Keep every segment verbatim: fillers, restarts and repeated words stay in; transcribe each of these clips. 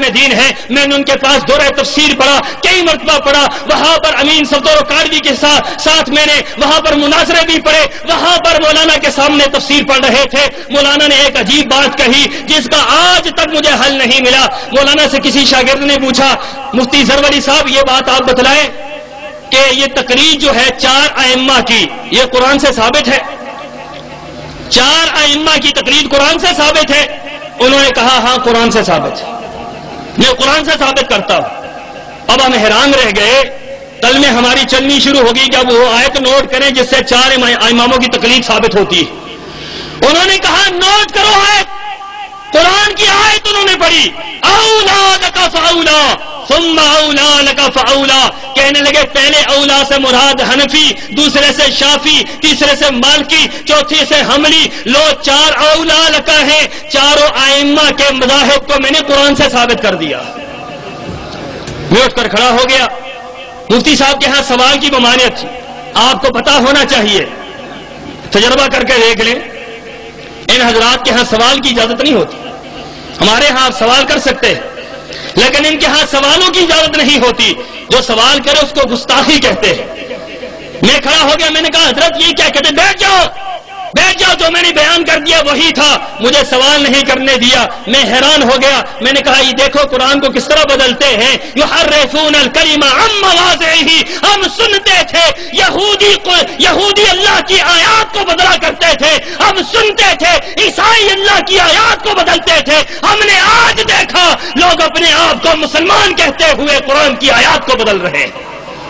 دین ہیں، میں نے ان کے پاس دورہ تفسیر پڑھا، کئی مرتبہ پڑھا، وہاں پر امین صفدر و کاروی کے ساتھ ساتھ میں نے وہاں پر مناظرے بھی پڑھے، وہاں پر مولانا کے سامنے تفسیر پڑھ رہے تھے۔ مولانا نے ایک عجیب بات کہی جس کا آج تک مجھے حل نہیں ملا۔ مولانا سے کسی شاگرد نے پوچھا، مفتی زروری صاحب یہ بات آپ بتلائیں کہ یہ تقریر جو ہے چار ائمہ کی، یہ قرآن سے ثابت ہے؟ چار ائمہ کی تقریر قرآن سے ثابت ہے؟ انہوں نے کہا ہاں قرآن سے ثابت ہے، میں قرآن سے ثابت کرتا ہوں۔ اب ہم حیران رہ گئے، کل میں ہماری چلنی شروع ہوگی کہ اب وہ آیت نوٹ کریں جس سے چار اماموں کی تقلید ثابت ہوتی ہے۔ انہوں نے کہا نوٹ کرو آیت، قرآن کی آیت انہوں نے پڑھی، اولا لک فاولا ثم اولا لک فاولا، کہنے لگے پہلے اولا سے مراد حنفی، دوسرے سے شافی، تیسرے سے مالکی، چوتھی سے حنبلی، لو چار اولا لک ہیں، چاروں ائمہ کے مذاہب کو میں نے قرآن سے ثابت کر دیا۔ میں اٹھ کر کھڑا ہو گیا، مفتی صاحب کے ہاں سوال کی ممانعت تھی، آپ کو پتا ہونا چاہیے، تجربہ کر کے دیکھ لیں، ان حضرات کے ہاں سوال کی اجازت نہیں ہوتی۔ ہمارے ہاں آپ سوال کر سکتے ہیں لیکن ان کے ہاں سوالوں کی اجازت نہیں ہوتی، جو سوال کرے اس کو گستاخی کہتے ہیں۔ میں کھڑا ہو گیا، میں نے کہا حضرت یہ کیا کہتے؟ بیٹھ جاؤ بیٹھ جاؤ، جو میں نے بیان کر دیا وہی تھا، مجھے سوال نہیں کرنے دیا۔ میں حیران ہو گیا، میں نے کہا یہ دیکھو قرآن کو کس طرح بدلتے ہیں، یحرفون الکلم عن مواضعہ، ہم سنتے تھے یہودی کو یہودی اللہ کی آیات کو بدلا کرتے تھے، ہم سنتے تھے عیسائی اللہ کی آیات کو بدلتے تھے، ہم نے آج دیکھا لوگ اپنے آپ کو مسلمان کہتے ہوئے قرآن کی آیات کو بدل رہے ہیں۔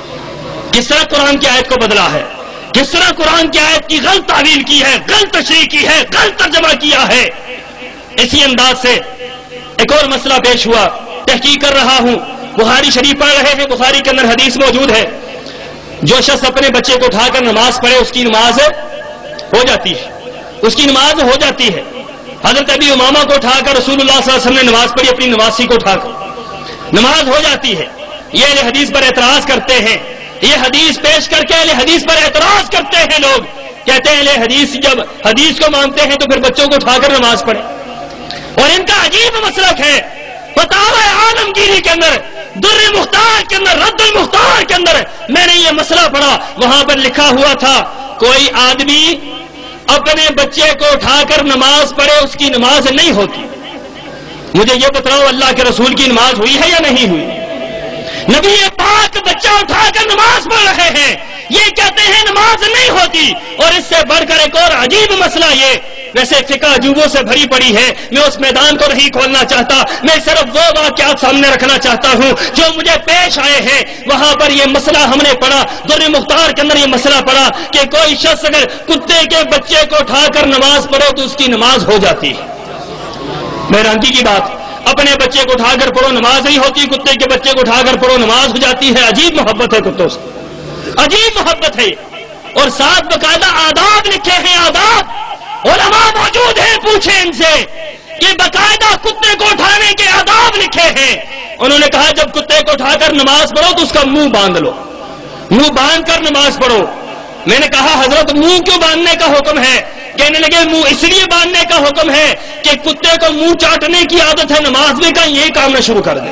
کس طرح قرآن کی آیت کو بدلا ہے، کس طرح قرآن کی آیت کی غلط تعویل کی ہے، غلط تشریح کی ہے، غلط ترجمہ کیا ہے۔ اسی انداز سے ایک اور مسئلہ پیش ہوا، تحقیق کر رہا ہوں، بخاری شریف پڑھ رہے ہیں، بخاری کے اندر حدیث موجود ہے جو شخص اپنے بچے کو اٹھا کر نماز پڑھے اس کی نماز ہو جاتی ہے، اس کی نماز ہو جاتی ہے۔ حضرت ابی امامہ کو اٹھا کر رسول اللہ صلی اللہ علیہ وسلم نے نماز پڑھی، اپنی نمازی کو اٹھا کر نماز ہو جاتی ہے۔ یہ اہل حدیث پر اعتراض کرتے ہیں، یہ حدیث پیش کر کے اہل حدیث پر اعتراض کرتے ہیں، لوگ کہتے ہیں اہل حدیث جب حدیث کو مانتے ہیں تو پھر بچوں کو اٹھا کر نماز پڑھے۔ اور ان کا عجیب مسلک ہے، فتاوی عالمگیری کے اندر، در مختار کے اندر، رد المختار کے اندر میں نے یہ مسئلہ پڑھا، وہاں پر لکھا ہوا تھا کوئی آدمی اپنے بچے کو اٹھا کر نماز پڑھے اس کی نماز نہیں ہوتی۔ مجھے یہ بتاؤ اللہ کے رسول کی نماز ہوئی ہے یا نہیں ہوئی؟ نبی پاک بچہ اٹھا کر نماز پڑھ رہے ہیں، یہ کہتے ہیں نماز نہیں ہوتی۔ اور اس سے بڑھ کر ایک اور عجیب مسئلہ یہ، ویسے فقہ عجوبوں سے بھری پڑی ہے، میں اس میدان کو نہیں کھولنا چاہتا، میں صرف وہ واقعات سامنے رکھنا چاہتا ہوں جو مجھے پیش آئے ہیں۔ وہاں پر یہ مسئلہ ہم نے پڑھا، در مختار کے اندر یہ مسئلہ پڑھا کہ کوئی شخص اگر کتے کے بچے کو اٹھا کر نماز پڑھے تو اس کی نماز ہو جاتی ہے۔ حیرانگی کی بات، اپنے بچے کو اٹھا کر پڑھو نماز نہیں ہوتی، کتے کے بچے کو اٹھا کر پڑھو نماز ہو جاتی ہے۔ عجیب محبت ہے کتوں سے، عجیب محبت ہے، اور ساتھ باقاعدہ آداب لکھے ہیں، آداب علماء موجود ہیں، پوچھیں ان سے کہ باقاعدہ کتے کو اٹھانے کے آداب لکھے ہیں۔ انہوں نے کہا جب کتے کو اٹھا کر نماز پڑھو تو اس کا منہ باندھ لو، منہ باندھ کر نماز پڑھو۔ میں نے کہا حضرت منہ کیوں باندھنے کا حکم ہے؟ کہنے لگے منہ اس لیے باندھنے کا حکم ہے کہ کتے کو منہ چاٹنے کی عادت ہے، نماز میں کا یہ کام نہ شروع کر دے،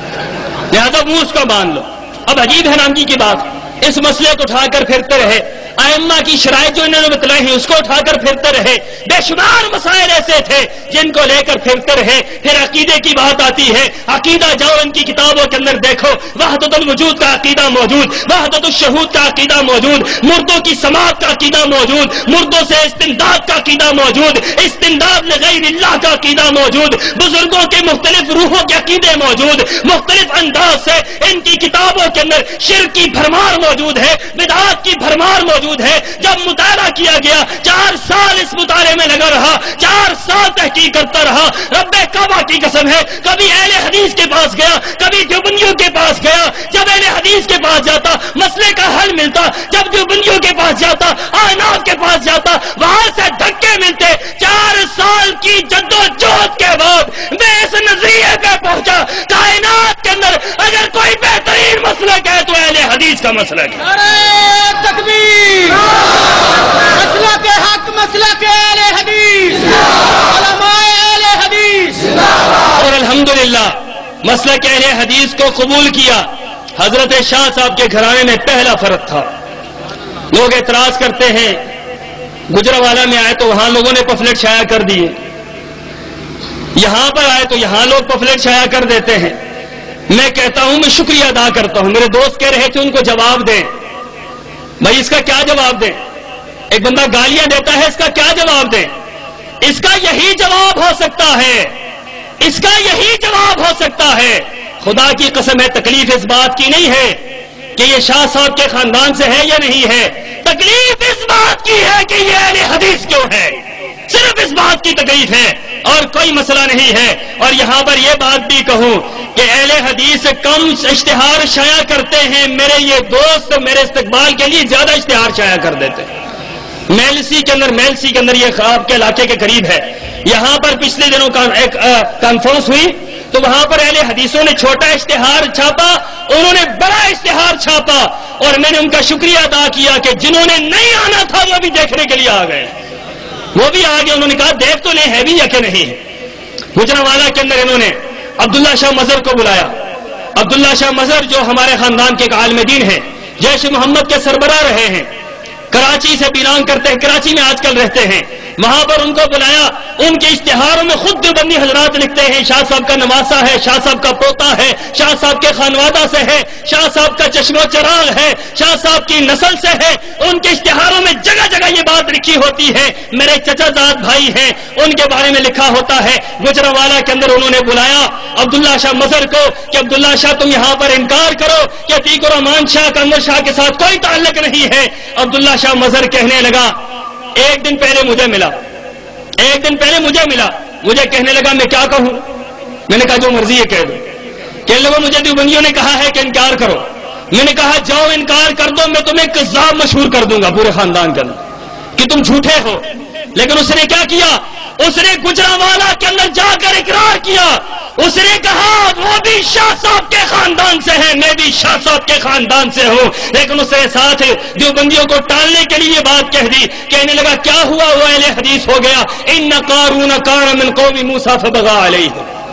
لہذا منہ اس کا باندھ لو۔ اب عجیب حیرانگی کی بات، اس مسئلے کو اٹھا کر پھرتے رہے، ائمہ کی شرائط جو انہوں نے بتلائی ہیں اس کو اٹھا کر پھرتے رہے، بے شمار مسائل ایسے تھے جن کو لے کر پھرتے رہے۔ پھر عقیدے کی بات آتی ہے، عقیدہ جاؤ ان کی کتابوں کے اندر دیکھو، وحدت الوجود کا عقیدہ موجود، وحدت الشہود کا عقیدہ موجود، مردوں کی سماعت کا عقیدہ موجود، مردوں سے استمداد کا عقیدہ موجود، استمداد لغیر اللہ کا عقیدہ موجود، بزرگوں کے مختلف روحوں کے عقیدے موجود، مختلف انداز سے ان کی کتابوں کے اندر شرک کی بھرمار موجود ہے، بدعات کی بھرمار موجود ہے۔ جب مطالعہ کیا گیا، چار سال اس مطالعے میں لگا رہا، چار سال تحقیق کرتا رہا، رب کعبہ کی قسم ہے کبھی اہل حدیث کے پاس گیا، کبھی دیوبندیوں کے پاس گیا، جب اہل حدیث کے پاس جاتا مسئلے کا حل ملتا، جب دیوبندیوں کے پاس جاتا، احناف کے پاس جاتا، وہاں سے دھکے ملتے۔ چار سال کی جدوجہد کے بعد میں اس نظریے پہ پہنچا کائنات کے اندر اگر کوئی بہترین مسلک ہے تو اہل حدیث کا مسلک ہے۔ نعرہ تکبیر، مسلک حق، مسلک اہل حدیث، علماء اہل حدیث۔ اور الحمدللہ مسلک اہل حدیث کو قبول کیا، حضرت شاہ صاحب کے گھرانے میں پہلا فرد تھا۔ لوگ اعتراض کرتے ہیں، گجرانوالہ میں آئے تو وہاں لوگوں نے پفلٹ شائع کر دیے، یہاں پر آئے تو یہاں لوگ پفلٹ شائع کر دیتے ہیں۔ میں کہتا ہوں، میں شکریہ ادا کرتا ہوں، میرے دوست کہہ رہے تھے ان کو جواب دیں۔ بھائی اس کا کیا جواب دیں؟ ایک بندہ گالیاں دیتا ہے، اس کا کیا جواب دیں؟ اس کا یہی جواب ہو سکتا ہے، اس کا یہی جواب ہو سکتا ہے۔ خدا کی قسم ہے، تکلیف اس بات کی نہیں ہے کہ یہ شاہ صاحب کے خاندان سے ہے یا نہیں ہے، تکلیف اس بات کی ہے کہ یہ اہل حدیث کیوں ہے، صرف اس بات کی تکلیف ہے اور کوئی مسئلہ نہیں ہے۔ اور یہاں پر یہ بات بھی کہوں کہ اہل حدیث کم اشتہار شائع کرتے ہیں، میرے یہ دوست میرے استقبال کے لیے زیادہ اشتہار شائع کر دیتے ہیں۔ میلسی کے اندر میلسی کے اندر یہ خواب کے علاقے کے قریب ہے، یہاں پر پچھلے دنوں کا ایک کانفرنس ہوئی تو وہاں پر اہل حدیثوں نے چھوٹا اشتہار چھاپا، انہوں نے بڑا اشتہار چھاپا، اور میں نے ان کا شکریہ ادا کیا کہ جنہوں نے نہیں آنا تھا وہ بھی دیکھنے کے لیے آ گئے، وہ بھی آگے، انہوں نے کہا دیکھ تو لیں ہے بھی یا کہ نہیں۔ گجرانوالہ کے اندر انہوں نے عبداللہ شاہ مظہر کو بلایا۔ عبداللہ شاہ مظہر جو ہمارے خاندان کے ایک عالم دین ہیں، جیش محمد کے سربراہ رہے ہیں، کراچی سے بلانگ کرتے ہیں، کراچی میں آج کل رہتے ہیں، وہاں پر ان کو بلایا۔ ان کے اشتہاروں میں خود دیوبندی حضرات لکھتے ہیں، شاہ صاحب کا نواسا ہے، شاہ صاحب کا پوتا ہے، شاہ صاحب کے خانوادہ سے ہے، شاہ صاحب کا چشم و چراغ ہے، شاہ صاحب کی نسل سے ہے۔ ان کے اشتہاروں میں جگہ جگہ یہ بات لکھی ہوتی ہے، میرے چچا زاد بھائی ہیں، ان کے بارے میں لکھا ہوتا ہے۔ گجرانوالہ کے اندر انہوں نے بلایا عبداللہ شاہ مظہر کو کہ عبداللہ شاہ تم یہاں پر انکار کرو کہ عتیق الرحمان شاہ کنور شاہ کے ساتھ کوئی تعلق نہیں ہے۔ عبداللہ شاہ مظہر کہنے لگا، ایک دن پہلے مجھے ملا ایک دن پہلے مجھے ملا مجھے کہنے لگا میں کیا کہوں؟ میں نے کہا جو مرضی ہے کہہ دو۔ کہنے لگا مجھے دیوبندیوں نے کہا ہے کہ انکار کرو۔ میں نے کہا جاؤ انکار کر دو، میں تمہیں کذاب مشہور کر دوں گا پورے خاندان کے اندر کہ تم جھوٹے ہو۔ لیکن اس نے کیا کیا؟ اس نے گجرانوالہ کے اندر جا کر اقرار کیا، اس نے کہا وہ بھی شاہ صاحب کے خاندان سے ہے، میں بھی شاہ صاحب کے خاندان سے ہوں۔ لیکن اس نے ساتھ دیوبندیوں کو ٹالنے کے لیے یہ بات کہہ دی۔ کہنے لگا کیا ہوا؟ وہ اہل حدیث ہو گیا۔ ان قارون کان من قوم موسیٰ فبغى علیہ،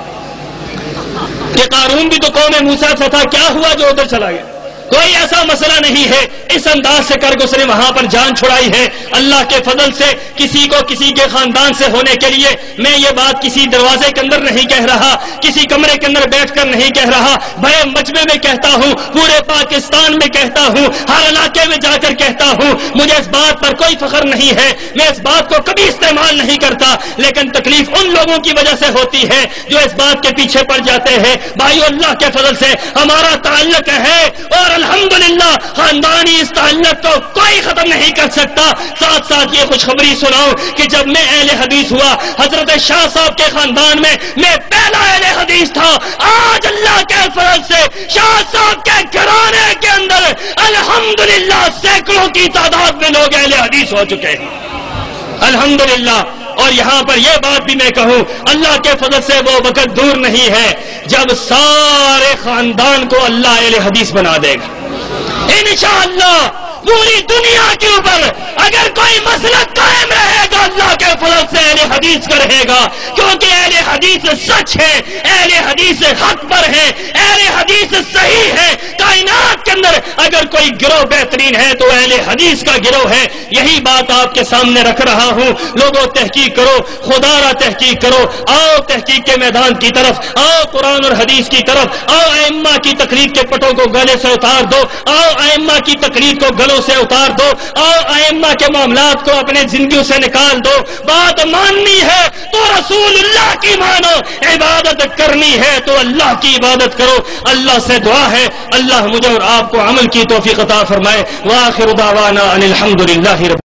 کہ قارون بھی تو قوم موسیٰ سے تھا، کیا ہوا جو ادھر چلا گیا؟ کوئی ایسا مسئلہ نہیں ہے۔ اس انداز سے کر کے اس نے وہاں پر جان چھڑائی ہے۔ اللہ کے فضل سے کسی کو کسی کے خاندان سے ہونے کے لیے میں یہ بات کسی دروازے کے اندر نہیں کہہ رہا، کسی کمرے کے اندر بیٹھ کر نہیں کہہ رہا، بڑے مجمع میں کہتا ہوں، پورے پاکستان میں کہتا ہوں، ہر علاقے میں جا کر کہتا ہوں۔ مجھے اس بات پر کوئی فخر نہیں ہے، میں اس بات کو کبھی استعمال نہیں کرتا، لیکن تکلیف ان لوگوں کی وجہ سے ہوتی ہے جو اس بات کے پیچھے پڑ جاتے ہیں۔ بھائیو، اللہ کے فضل سے ہمارا تعلق ہے اور الحمدللہ خاندانی اس تعلق کو کوئی ختم نہیں کر سکتا۔ ساتھ ساتھ یہ خوشخبری سناؤ کہ جب میں اہل حدیث ہوا، حضرت شاہ صاحب کے خاندان میں میں پہلا اہل حدیث تھا۔ آج اللہ کے فضل سے شاہ صاحب کے گھرانے کے اندر الحمدللہ سینکڑوں کی تعداد میں لوگ اہل حدیث ہو چکے ہیں، الحمدللہ۔ اور یہاں پر یہ بات بھی میں کہوں، اللہ کے فضل سے وہ وقت دور نہیں ہے جب سارے خاندان کو اللہ اہل حدیث بنا دے گا انشاءاللہ۔ پوری دنیا کے اوپر اگر کوئی مسلک قائم رہے گا، اللہ کے فضل سے اہل حدیث کا رہے گا، کیونکہ اہل حدیث سچ ہے، اہل حدیث حق پر ہے، اہل حدیث صحیح ہے۔ کائنات کے اندر اگر کوئی گروہ بہترین ہے تو اہل حدیث کا گروہ ہے۔ یہی بات آپ کے سامنے رکھ رہا ہوں۔ لوگوں تحقیق کرو، خدا را تحقیق کرو، آؤ تحقیق کے میدان کی طرف، آؤ قرآن اور حدیث کی طرف، آؤ ائمہ کی تقلید کے پٹوں کو گلے سے اتار دو، آؤ ائمہ کی تقلید کو گلوں سے اتار دو، آؤ ائمہ کے معاملات کو اپنے زندگیوں سے نکال دو۔ بات ماننی ہے تو رسول اللہ کی مانو، عبادت کرنی ہے تو اللہ کی عبادت کرو۔ اللہ سے دعا ہے اللہ مجھے اور آپ کو عمل کی توفیق عطا فرمائے۔ وآخر دعوانا ان الحمدللہ رب